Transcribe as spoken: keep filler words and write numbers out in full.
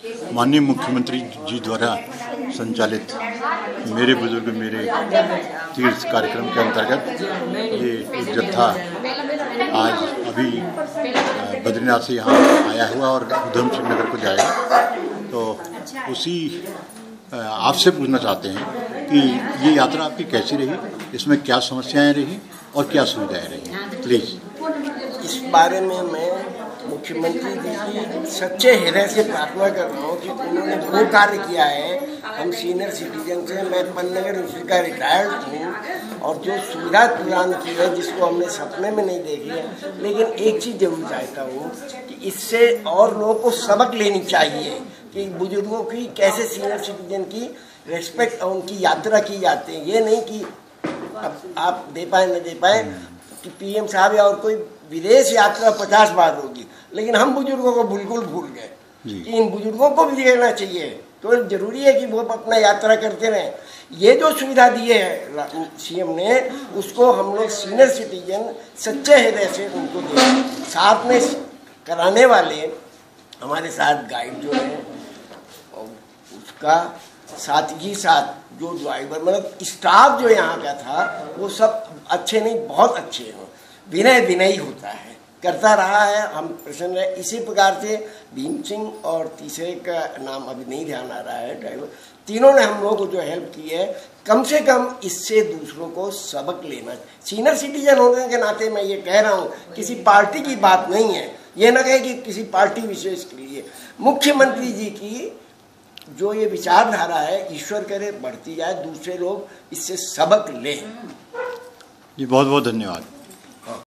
माननीय मुख्यमंत्री जी द्वारा संचालित मेरे बुजुर्ग मेरे तीर्थ कार्यक्रम के अंतर्गत ये एक जत्था आज अभी बद्रीनाथ से यहाँ आया हुआ और उधम सिंह नगर को जाएगा। तो उसी आपसे पूछना चाहते हैं कि ये यात्रा आपकी कैसी रही, इसमें क्या समस्याएं रही और क्या सुविधाएं रही, प्लीज। इस बारे में मैं मुख्यमंत्री जी की सच्चे हृदय से प्रार्थना कर रहा हूँ कि उन्होंने वो कार्य किया है। हम सीनियर सिटीजन से, मैं पन्नगर यूनिवर्सिटी का रिटायर्ड हूँ और जो सुविधा प्रदान की है जिसको हमने सपने में नहीं देखी है, लेकिन एक चीज़ जरूर चाहता हूँ कि इससे और लोगों को सबक लेनी चाहिए कि बुजुर्गों की कैसे सीनियर सिटीजन की रेस्पेक्ट और उनकी यात्रा की जाती है। ये नहीं कि अब आप दे पाए न दे पाए कि पीएम साहब या और कोई विदेश यात्रा पचास बार होगी, लेकिन हम बुजुर्गों को बिल्कुल भूल गए कि इन बुजुर्गों को भी देना चाहिए। तो जरूरी है कि वो अपना यात्रा करते रहें। ये जो सुविधा दी है सीएम ने, उसको हम लोग सीनियर सिटीजन सच्चे हृदय से उनको दें। साथ में कराने वाले हमारे साथ गाइड जो है उसका, साथ ही साथ जो ड्राइवर मतलब स्टाफ जो यहाँ का था वो सब अच्छे नहीं, बहुत अच्छे हैं। विनय विनयी होता है, करता रहा है, हम प्रसन्न है। इसी प्रकार से भीम सिंह और तीसरे का नाम अभी नहीं ध्यान आ रहा है ड्राइवर, तीनों ने हम लोग को जो हेल्प की है। कम से कम इससे दूसरों को सबक लेना। सीनियर सिटीजन होने के नाते मैं ये कह रहा हूँ, किसी पार्टी की बात नहीं है, ये ना कहे कि किसी पार्टी विशेष के लिए। मुख्यमंत्री जी की जो ये विचारधारा है, ईश्वर करे बढ़ती जाए, दूसरे लोग इससे सबक लें। जी बहुत बहुत धन्यवाद।